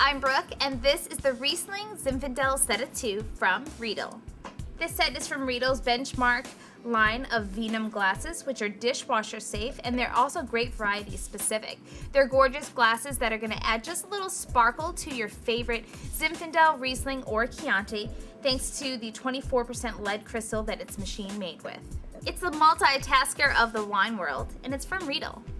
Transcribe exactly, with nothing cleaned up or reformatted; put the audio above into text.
I'm Brooke, and this is the Riesling Zinfandel set of two from Riedel. This set is from Riedel's benchmark line of Vinum glasses, which are dishwasher safe, and they're also grape variety specific. They're gorgeous glasses that are going to add just a little sparkle to your favorite Zinfandel, Riesling, or Chianti, thanks to the twenty-four percent lead crystal that it's machine made with. It's the multitasker of the wine world, and it's from Riedel.